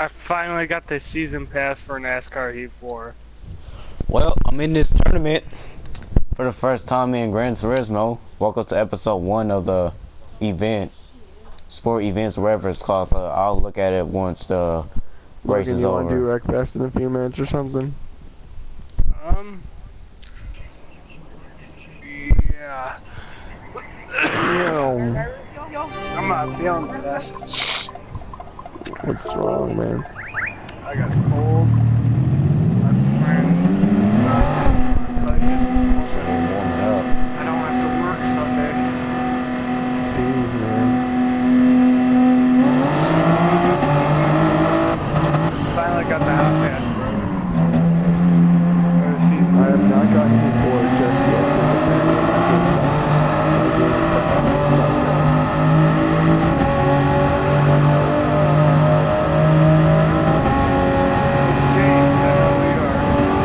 I finally got the season pass for NASCAR Heat 4. Well, I'm in this tournament for the first time in Gran Turismo. Welcome to episode 1 of the event, sport events, whatever it's called. I'll look at it once the race is you over. Want to do Rec Fest in a few minutes or something? Yeah. No. I'm not feeling the best. What's wrong, man? I got a cold. My friends. Warming up. I don't have to work Sunday. Jeez, man. Finally got the hot pass, bro. I have not gotten hit for it just yet. My game sucks. It's James, I know who you are.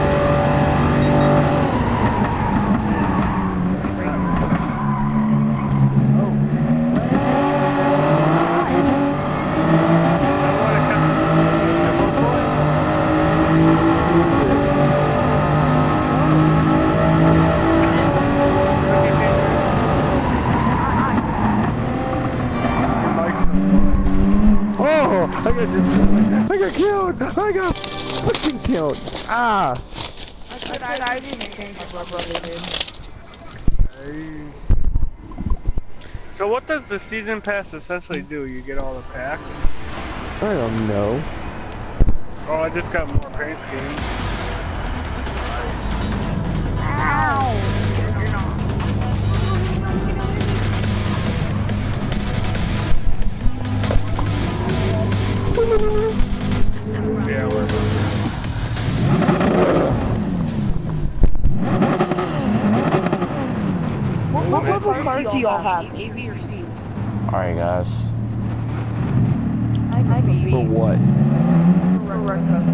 I got killed! I got fucking killed! Ah! I didn't change what my brother did. So what does the season pass essentially do? You get all the packs? I don't know. Oh, I just got more paint schemes. Ow! Yeah, we're What level cars do y'all have? A, B, or C? Alright, guys. I have a B. For what? For breakfast.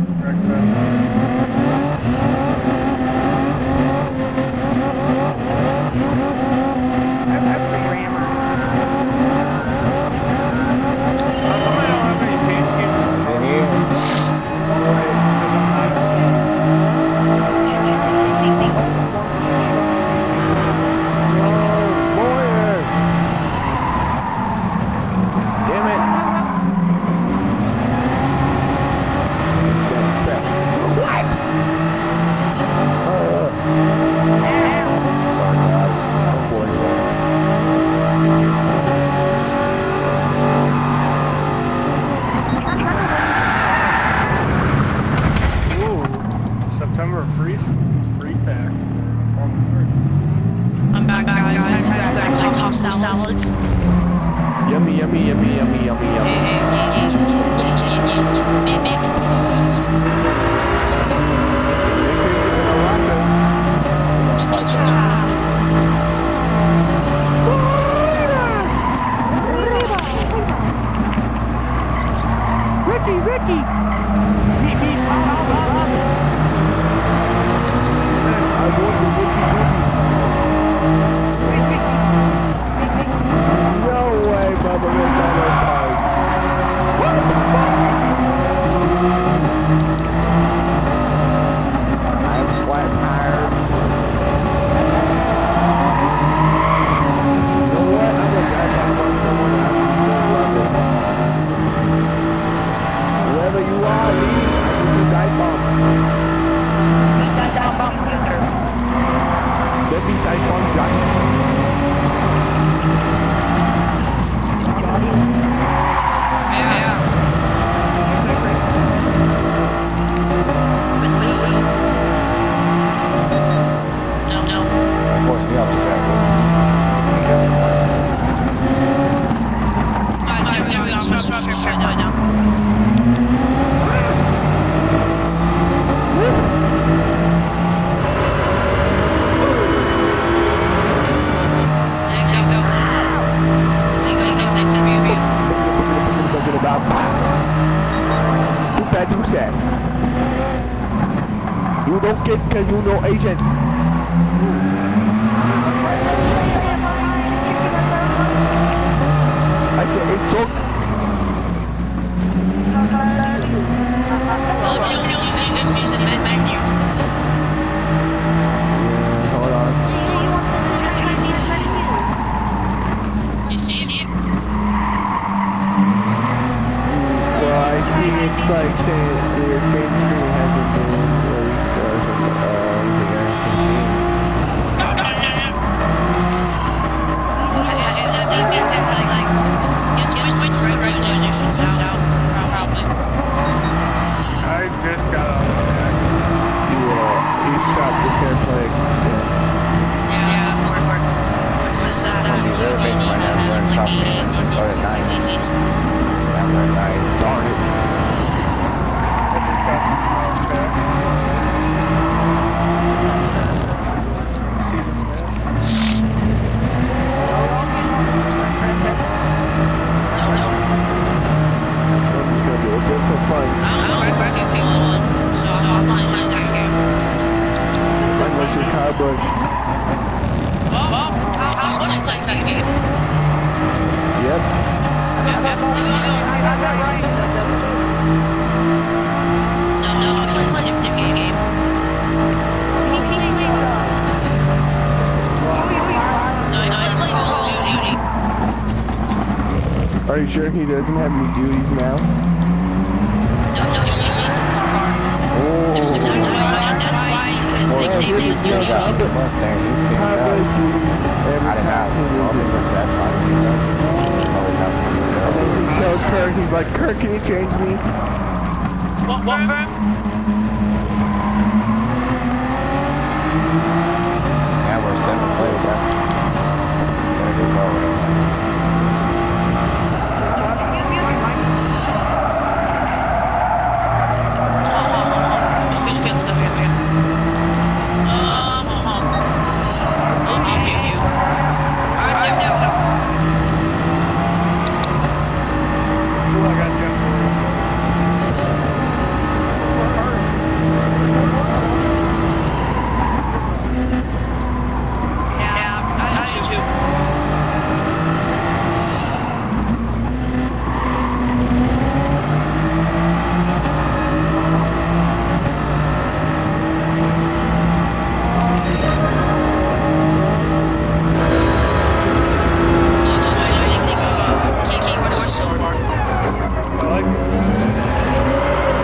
I'm a grammar. How come I don't have any paint schemes? In here. Damn it! What? Sorry, guys. I'm bored September free pack. I'm back, guys. I had taco salad. Yummy, yummy, yummy, yummy, yummy, yummy. Ricky! No way, Bubba went down those cards. What the fuck? I'm flat tired. You know what? I'm gonna drive down on someone else. Love it. Whoever you are, Lee, I give you dive bomb. Let me dive bomb shot. Yeah. No. Force me off the track. You don't get because you know Asian. I said it's so Bush plays that game. Yep. Yep. No, he plays a different game. No, he plays Call of Duty. Are you sure he doesn't have any duties now? No, he's just his car. Oh. That's why his Well, nickname here's is the Duty. deal. Got the Mustang. He's getting Have out. those duties every Out of time house. he All loses. these are that time. He tells Kirk, he's like, Kirk, can you change me? What for him? Now we're 7th place, bro. Better get going. Ooh, I got jumped. I like it.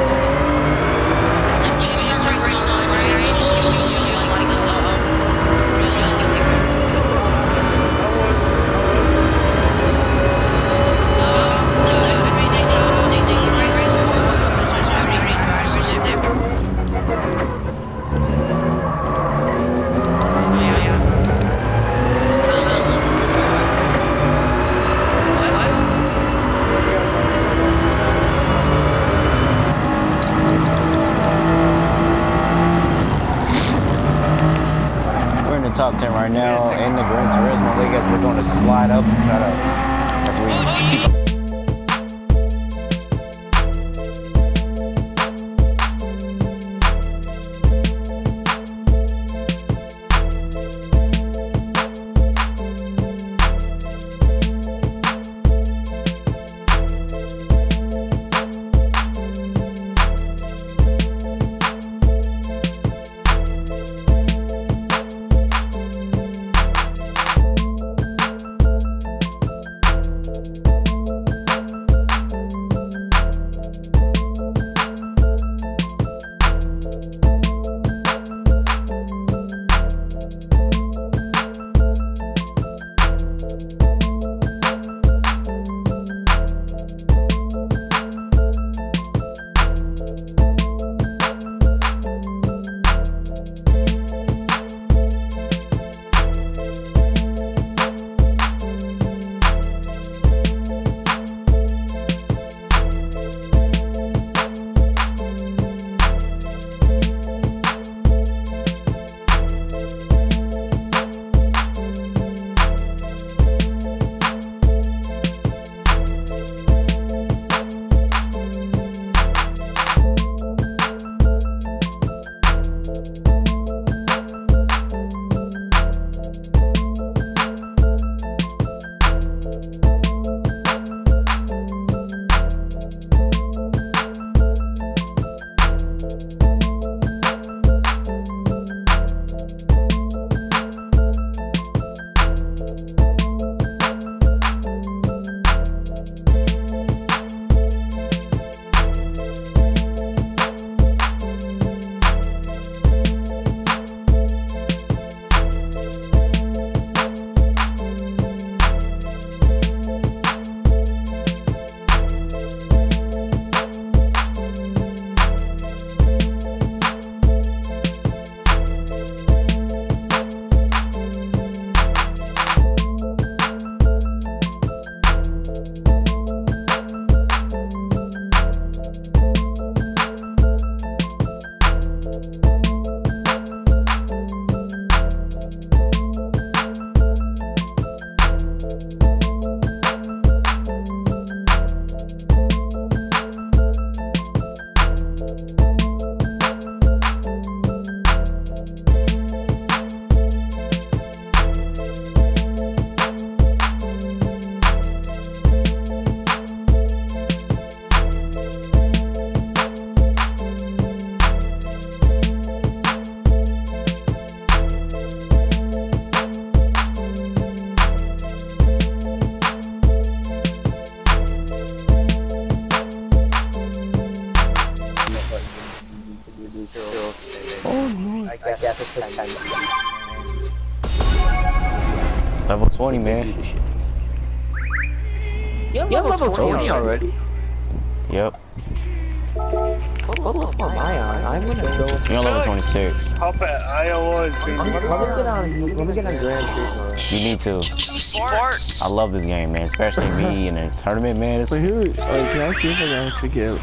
We're in the top 10 right now in the Gran Turismo League as we're going to slide up and try to. As we Level 20, man. You're level 20 already? Yep. What level am I on? I'm gonna go. You're level 26. How bad Iowa is being Let me get on Gran. You need to. Juicy farts. I love this game, man. Especially me in a tournament, man. It's Wait, who? Can I see if I can actually get?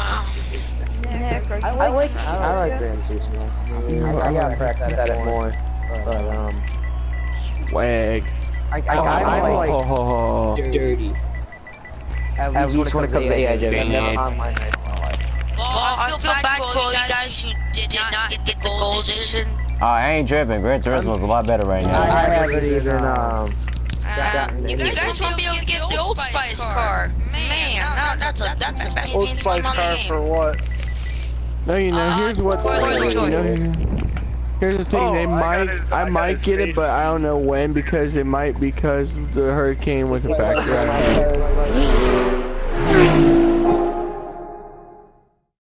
Nick, I like Gran Turismo. I gotta practice at it more. But Swag. I'm like Oh, dirty. At least when it comes to AI jokes. I'm never online race in my life. Well, I feel bad for you guys who did not get the gold edition. I ain't tripping. Gr3 is a lot better right I now. haven't even You guys won't be able to get the Old Spice car. Man, no, that's the best Old game Spice on the car game. for what? no, you know. Here's what. Here's the thing. Oh, I might get it, but I don't know when because the hurricane was a factor.